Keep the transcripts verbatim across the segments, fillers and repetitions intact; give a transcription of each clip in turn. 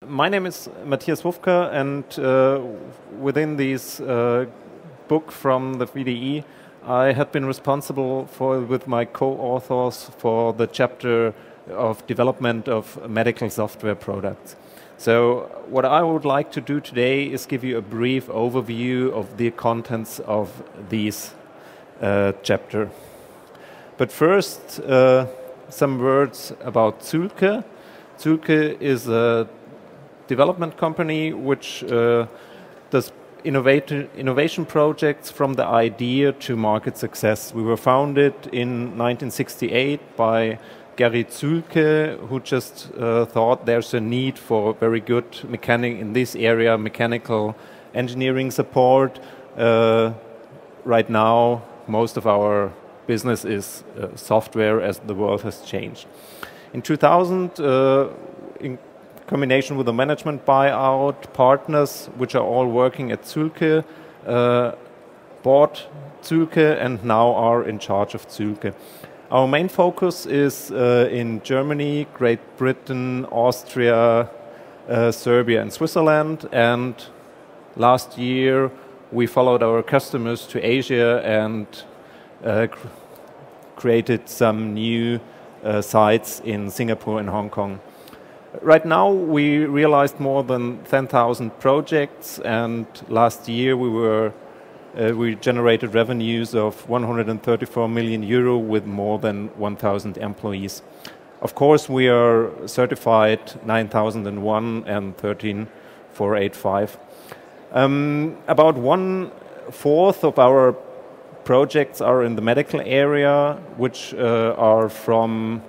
my name is Matthias Wufka, and uh, within this uh, book from the V D E, I had been responsible for, with my co-authors, for the chapter of development of medical software products. So what I would like to do today is give you a brief overview of the contents of this uh, chapter. But first, uh, some words about Zühlke. Zühlke is a development company which uh, does innovation projects from the idea to market success. We were founded in nineteen sixty-eight by Gary Zühlke, who just uh, thought there's a need for very good mechanic in this area, mechanical engineering support. Uh, right now, most of our business is uh, software as the world has changed. In two thousand, uh, in combination with a management buyout, partners, which are all working at Zühlke, uh, bought Zühlke and now are in charge of Zühlke. Our main focus is uh, in Germany, Great Britain, Austria, uh, Serbia and Switzerland, and last year we followed our customers to Asia and uh, cr created some new uh, sites in Singapore and Hong Kong. Right now we realized more than ten thousand projects, and last year we were Uh, we generated revenues of one hundred thirty-four million euro with more than one thousand employees. Of course, we are certified nine thousand one and thirteen four eighty-five. Um, about one fourth of our projects are in the medical area, which uh, are from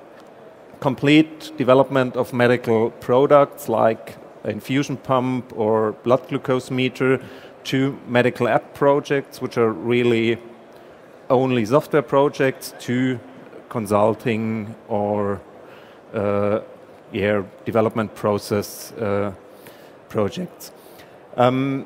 complete development of medical products like infusion pump or blood glucose meter, to medical app projects, which are really only software projects, to consulting or uh, yeah, development process uh, projects. Um,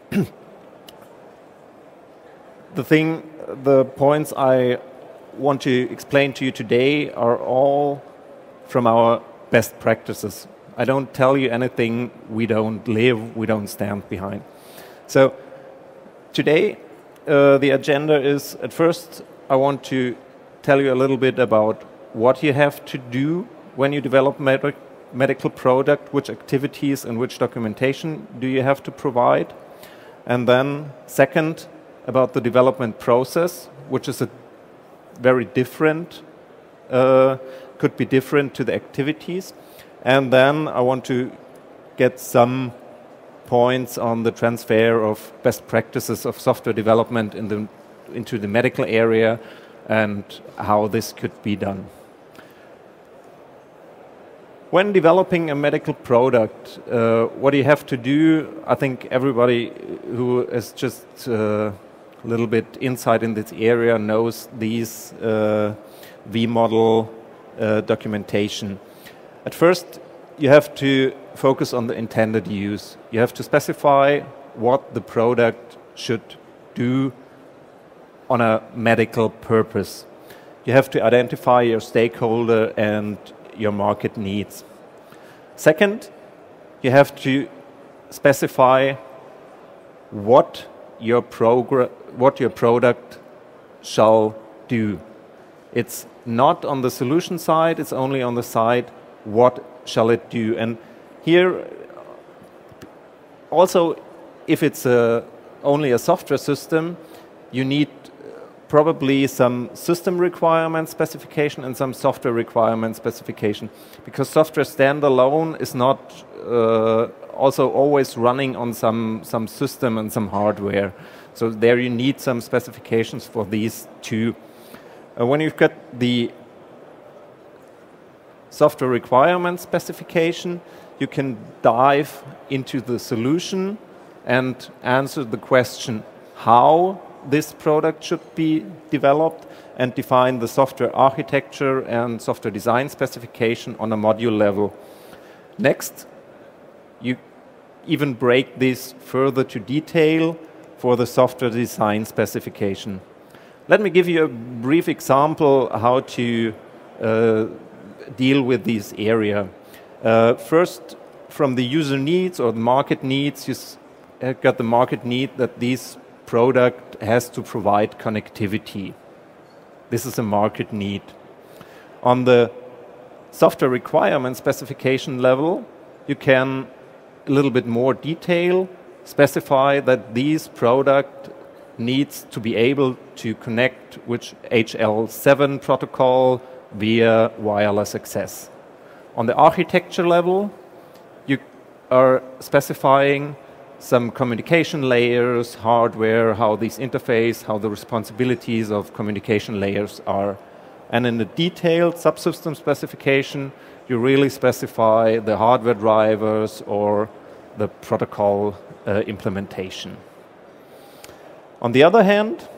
the thing, the points I want to explain to you today are all from our best practices. I don't tell you anything we don't live, we don't stand behind. So today uh, the agenda is, at first I want to tell you a little bit about what you have to do when you develop med medical product, which activities and which documentation do you have to provide. And then second, about the development process, which is a very different, uh, could be different to the activities. And then I want to get some points on the transfer of best practices of software development in the, into the medical area and how this could be done. When developing a medical product, uh, what you have to do, I think everybody who is just uh, a little bit inside in this area knows these uh, V-model uh, documentation. At first, you have to focus on the intended use. You have to specify what the product should do on a medical purpose. You have to identify your stakeholder and your market needs. Second, you have to specify what your progr- what your product shall do. It's not on the solution side, it's only on the side what shall it do. And here, also, if it's a, only a software system, you need probably some system requirement specification and some software requirement specification, because software standalone is not uh, also always running on some, some system and some hardware. So there you need some specifications for these two. Uh, when you've got the software requirement specification, you can dive into the solution and answer the question how this product should be developed and define the software architecture and software design specification on a module level. Next, you even break this further to detail for the software design specification. Let me give you a brief example how to uh, deal with this area. Uh, first, from the user needs or the market needs, you got the market need that this product has to provide connectivity. This is a market need. On the software requirement specification level, you can a little bit more detail specify that this product needs to be able to connect with H L seven protocol via wireless access. On the architecture level, you are specifying some communication layers, hardware, how these interface, how the responsibilities of communication layers are. And in the detailed subsystem specification, you really specify the hardware drivers or the protocol uh, implementation. On the other hand,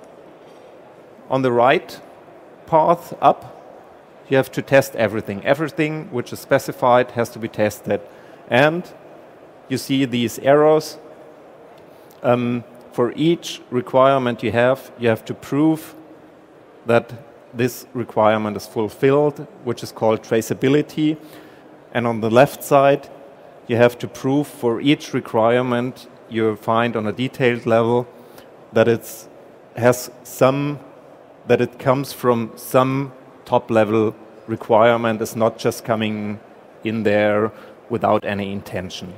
on the right path up, you have to test everything. Everything which is specified has to be tested. And you see these arrows. Um, for each requirement you have, you have to prove that this requirement is fulfilled, which is called traceability. And on the left side, you have to prove for each requirement you find on a detailed level that it has some, that it comes from some top-level requirement, is not just coming in there without any intention.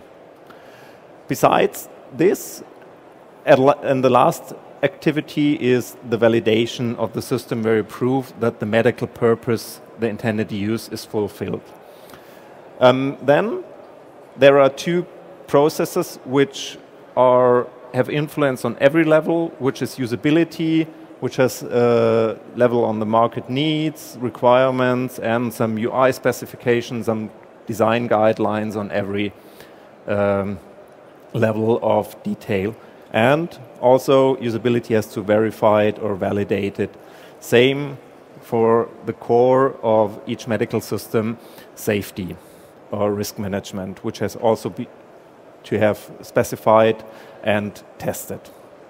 Besides this, and the last activity is the validation of the system where you prove that the medical purpose, the intended use, is fulfilled. Um, then there are two processes which are, have influence on every level, which is usability, which has a level on the market needs, requirements, and some U I specifications, some design guidelines on every um, level of detail. And also usability has to verify it or validate it. Same for the core of each medical system, safety or risk management, which has also be to have specified and tested.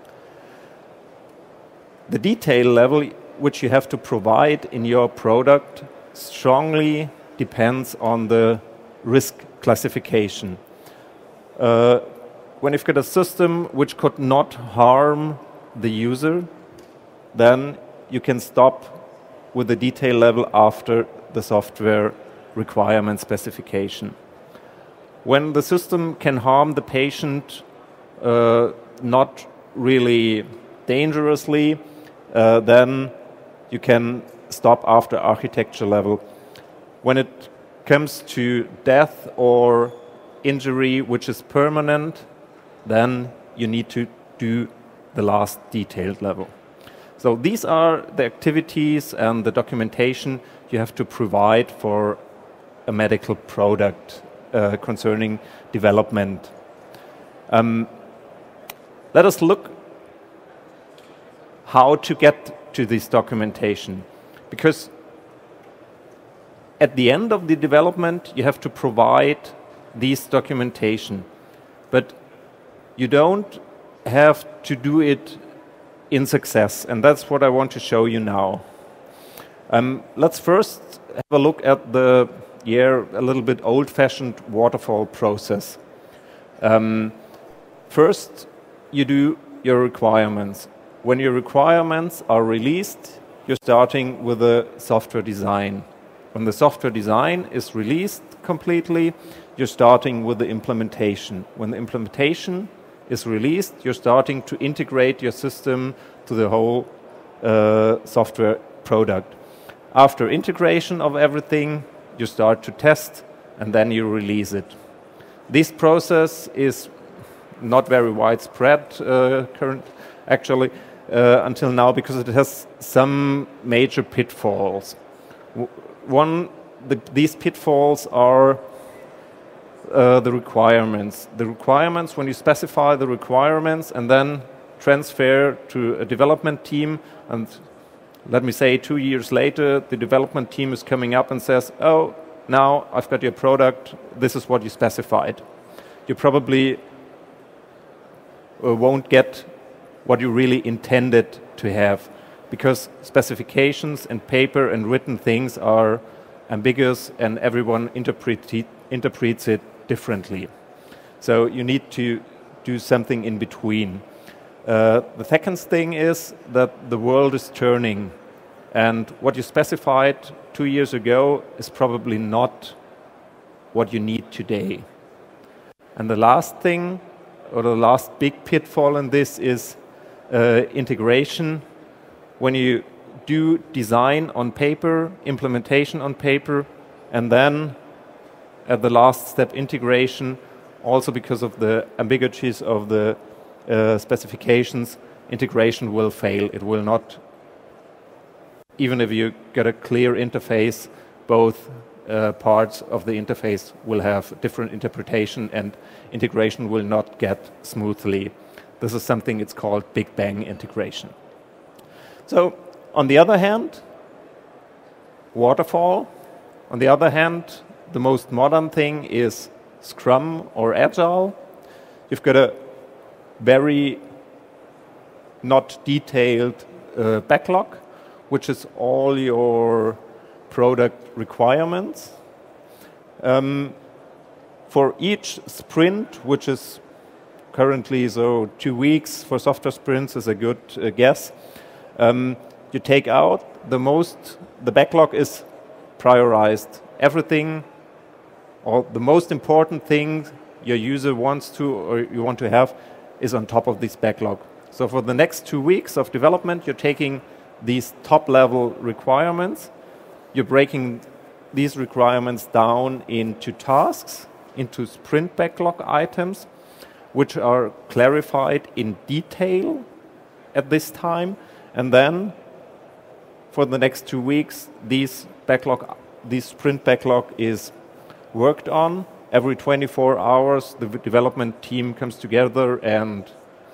The detail level which you have to provide in your product strongly depends on the risk classification. Uh, when you've got a system which could not harm the user, then you can stop with the detail level after the software requirement specification. When the system can harm the patient uh, not really dangerously, uh, then you can stop after architecture level. When it comes to death or injury which is permanent, then you need to do the last detailed level. So these are the activities and the documentation you have to provide for a medical product uh, concerning development. Um, let us look how to get to this documentation, because at the end of the development you have to provide this documentation, but you don't have to do it in success, and that's what I want to show you now. Um, let's first have a look at the yeah, a little bit old-fashioned waterfall process. Um, first, you do your requirements. When your requirements are released, you're starting with the software design. When the software design is released completely, you're starting with the implementation. When the implementation is released, you're starting to integrate your system to the whole uh, software product. After integration of everything, you start to test, and then you release it. This process is not very widespread uh, current, actually, uh, until now, because it has some major pitfalls. One, the, these pitfalls are uh, the requirements. The requirements, when you specify the requirements and then transfer to a development team, and let me say two years later, the development team is coming up and says, oh, now I've got your product, this is what you specified. You probably uh, won't get what you really intended to have, because specifications and paper and written things are ambiguous and everyone interpret it, interprets it differently. So you need to do something in between. Uh, the second thing is that the world is turning, and what you specified two years ago is probably not what you need today. And the last thing, or the last big pitfall in this, is uh, integration. When you do design on paper, implementation on paper, and then at the last step integration, also because of the ambiguities of the uh, specifications, integration will fail. It will not, even if you get a clear interface, both uh, parts of the interface will have different interpretation and integration will not get smoothly. This is something it's called Big Bang integration. So, on the other hand, waterfall. On the other hand, the most modern thing is Scrum or Agile. You've got a very not detailed uh, backlog, which is all your product requirements. Um, for each sprint, which is currently so two weeks for software sprints is a good uh, guess, um, you take out the most, the backlog is prioritized. Everything, or the most important thing your user wants to or you want to have is on top of this backlog. So for the next two weeks of development, you're taking these top-level requirements, you're breaking these requirements down into tasks, into sprint backlog items, which are clarified in detail at this time, and then for the next two weeks, these backlog, this sprint backlog is worked on. Every twenty-four hours, the development team comes together and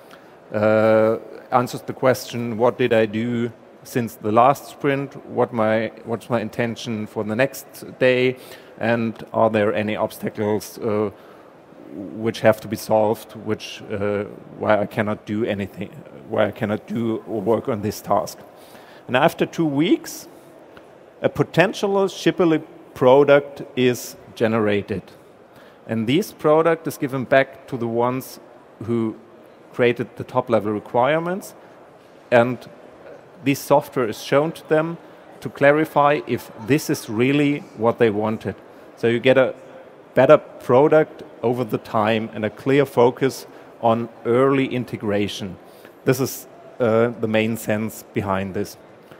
uh, answers the question, what did I do since the last sprint? What my, what's my intention for the next day? And are there any obstacles uh, which have to be solved, which uh, why I cannot do anything, why I cannot do or work on this task? And after two weeks, a potential shippable product is generated. And this product is given back to the ones who created the top-level requirements. And this software is shown to them to clarify if this is really what they wanted. So you get a better product over the time and a clear focus on early integration. This is uh, the main sense behind this.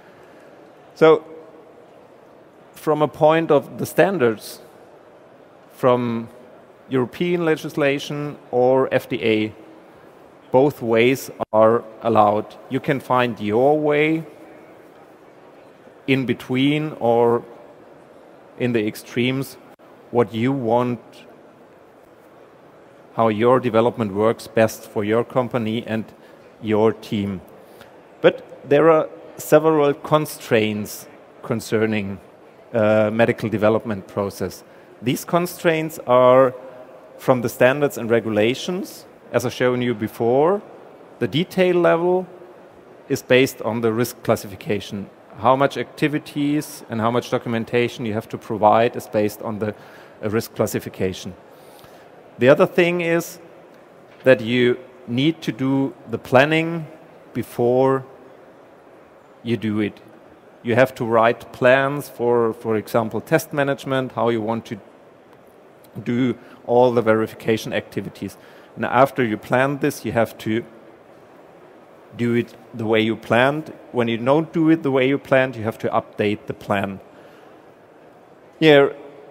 So, from a point of the standards, from European legislation or F D A, both ways are allowed. You can find your way in between or in the extremes, what you want, how your development works best for your company and your team. But there are several constraints concerning uh, medical development process. These constraints are from the standards and regulations. As I've shown you before, the detail level is based on the risk classification. How much activities and how much documentation you have to provide is based on the uh, risk classification. The other thing is that you need to do the planning before you do it. You have to write plans for, for example, test management, how you want to do all the verification activities. And after you plan this, you have to do it the way you planned. When you don't do it the way you planned, you have to update the plan. Here,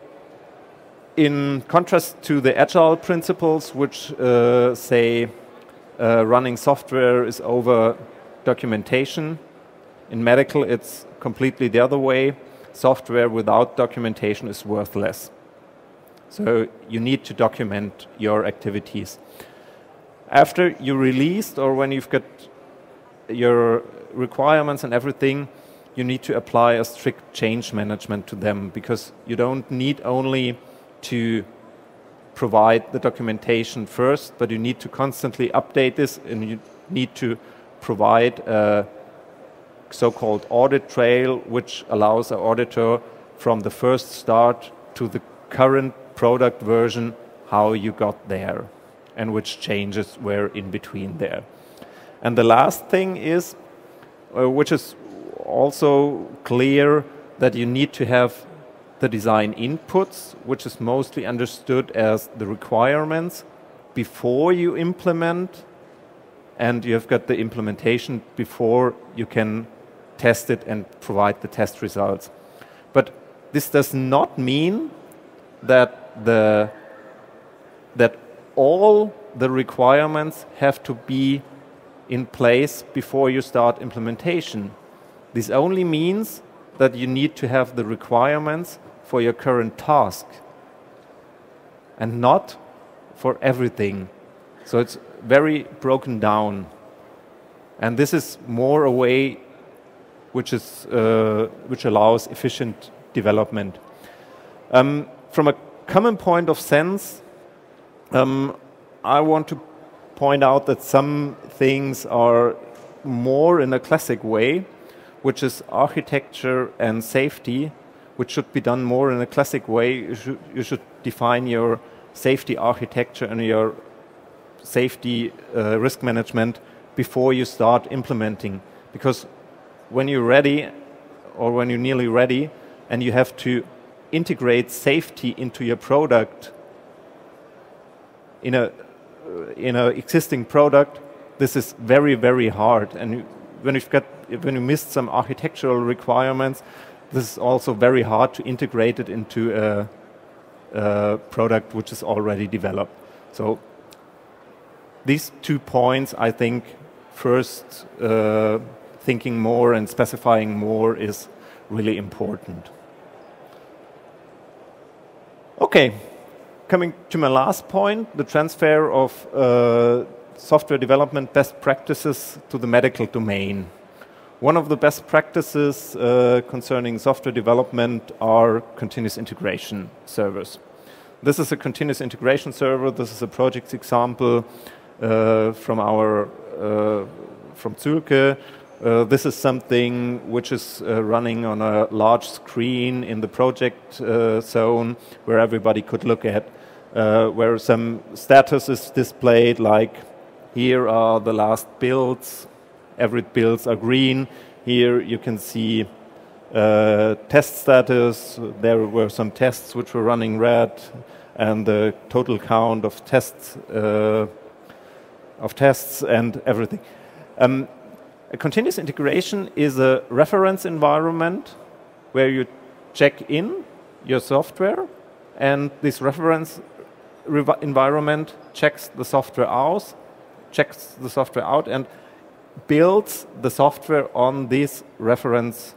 in contrast to the agile principles, which uh, say uh, running software is over documentation, in medical it's completely the other way. Software without documentation is worthless. So you need to document your activities. After you released, or when you've got your requirements and everything, you need to apply a strict change management to them, because you don't need only to provide the documentation first, but you need to constantly update this, and you need to provide a so-called audit trail, which allows an auditor from the first start to the current product version how you got there and which changes were in between there. And the last thing is, uh, which is also clear, that you need to have the design inputs, which is mostly understood as the requirements before you implement, and you have got the implementation before you can test it and provide the test results. But this does not mean that the that all the requirements have to be in place before you start implementation. This only means that you need to have the requirements for your current task and not for everything. So it's very broken down. And this is more a way which is uh, which allows efficient development. Um, from a common point of sense, um, I want to point out that some things are more in a classic way, which is architecture and safety, which should be done more in a classic way. You should, you should define your safety architecture and your safety uh, risk management before you start implementing. Because when you're ready, or when you're nearly ready, and you have to integrate safety into your product in a in an existing product, this is very, very hard. And you, when you've got when you missed some architectural requirements, this is also very hard to integrate it into a, a product which is already developed. So these two points, I think, first uh, thinking more and specifying more is really important. Okay, coming to my last point, the transfer of uh, software development best practices to the medical domain. One of the best practices uh, concerning software development are continuous integration servers. This is a continuous integration server. This is a project example uh, from our uh, from Zülke. Uh, this is something which is uh, running on a large screen in the project uh, zone where everybody could look at, uh, where some status is displayed, like here are the last builds. Every builds are green. Here you can see uh, test status. There were some tests which were running red, and the total count of tests uh, of tests and everything. Um, a continuous integration is a reference environment where you check in your software, and this reference environment checks the software out, checks the software out, and builds the software on this reference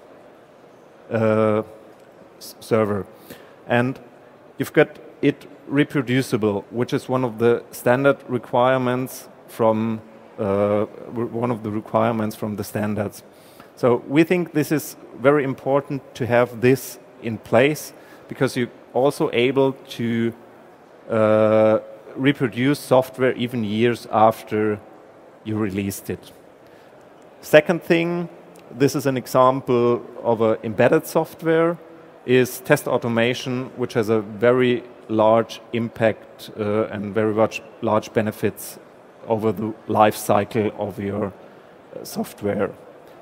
uh, server. And you've got it reproducible, which is one of the standard requirements from uh, one of the requirements from the standards. So we think this is very important to have this in place, because you're also able to uh, reproduce software even years after you released it. Second thing, this is an example of an embedded software, is test automation, which has a very large impact uh, and very much large benefits over the life cycle of your uh, software.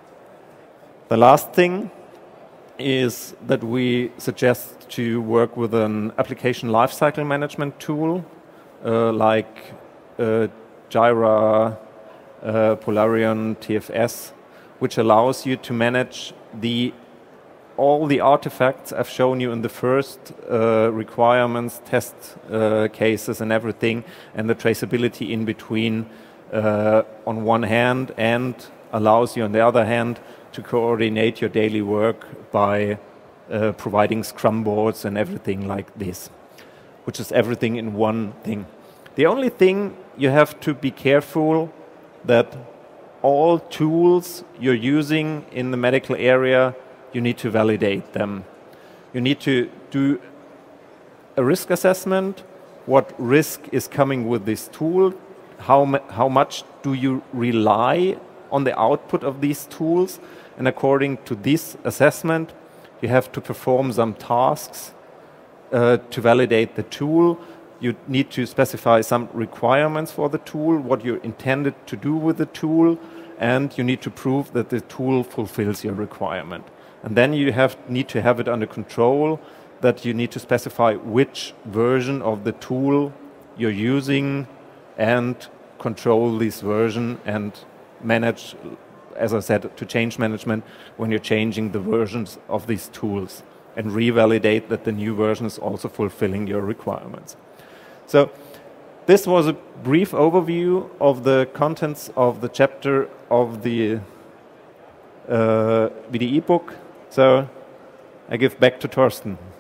The last thing is that we suggest to work with an application lifecycle management tool uh, like uh, Jira, uh, Polarion, T F S, which allows you to manage the all the artifacts I've shown you in the first uh, requirements, test uh, cases and everything, and the traceability in between uh, on one hand, and allows you on the other hand to coordinate your daily work by uh, providing Scrum boards and everything like this, which is everything in one thing. The only thing you have to be careful that all tools you're using in the medical area, you need to validate them. You need to do a risk assessment. What risk is coming with this tool? How, how much do you rely on the output of these tools? And according to this assessment, you have to perform some tasks uh, to validate the tool. you need to specify some requirements for the tool, what you're intended to do with the tool, and you need to prove that the tool fulfills your requirement. And then you have need to have it under control, that you need to specify which version of the tool you're using and control this version and manage, as I said, to change management when you're changing the versions of these tools and revalidate that the new version is also fulfilling your requirements. So this was a brief overview of the contents of the chapter of the uh, V D E book. So I give back to Torsten.